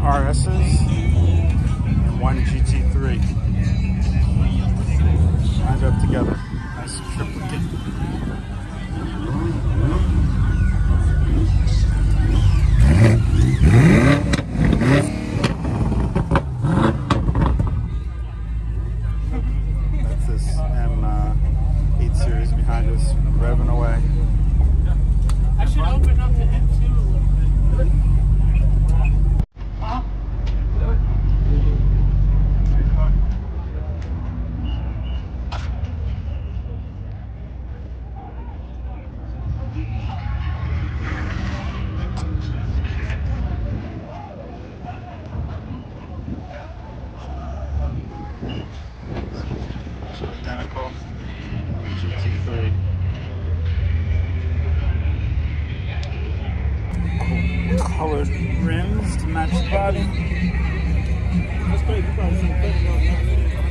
RSs and one GT3 lined up together. Nice triplicate. That's this M8 series behind us, revving away. I should open up the M2 a little bit. Huh? Identical GT3. Colored rims to match the body.